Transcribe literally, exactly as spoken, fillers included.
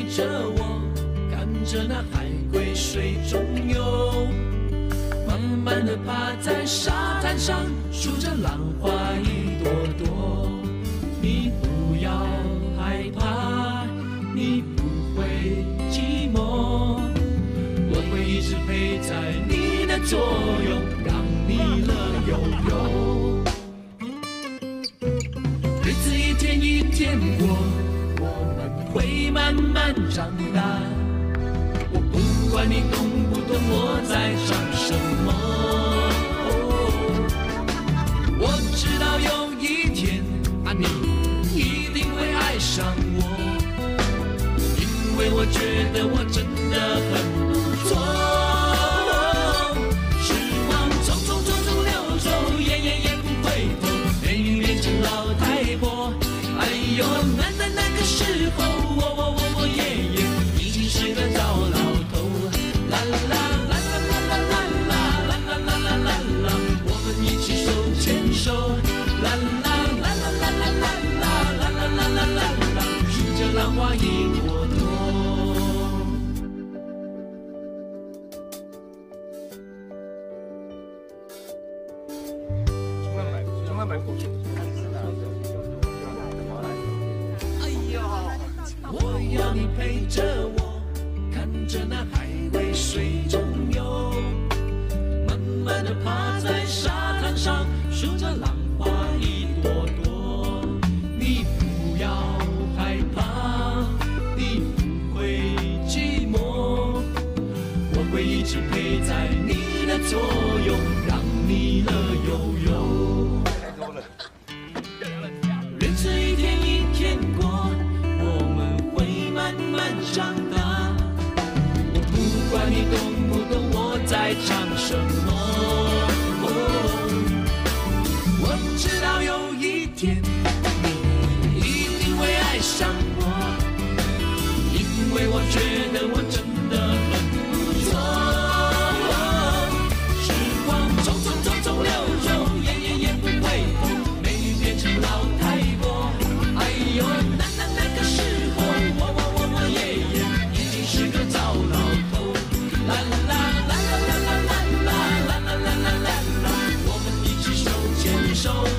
着我，看着那海龟水中游，慢慢地趴在沙滩上，数着浪花一朵朵。你不要害怕，你不会寂寞，我会一直陪在你的左右，让你乐悠悠。日子一天一天过，我们会慢慢长大。我不管你懂不懂我在唱什么，哦，我知道有一天啊，你一定会爱上我，因为我觉得我真的很不错。时光匆匆匆匆流走，眼眼也不回头，美女变成老太婆。哎呦，那那那个时候，我我我我爷爷已经是个糟老头。啦啦啦啦啦啦啦啦啦啦啦啦啦啦，我们一起手牵手。啦啦啦啦啦啦啦啦啦啦啦啦啦啦，数着浪花一朵朵。 从来买过去。 哎呦，我要你陪着我，看着那海龟水中游，慢慢地趴在沙滩上，数着浪花一朵朵。你不要害怕，你不会寂寞，我会一直陪在你的左右，让你乐悠悠。日子一天一天过，我们会慢慢长大。我不管你懂不懂我在唱什么，哦，我知道有一天你一定会爱上我，因为我觉得我真的很不错。时光匆匆匆匆流走，眼眼也不回头，美女变成老太婆。哎呦，那那那个时候，我我我我爷爷已经是个糟老头。啦啦啦啦啦啦啦啦啦啦啦啦啦，我们一起手牵手。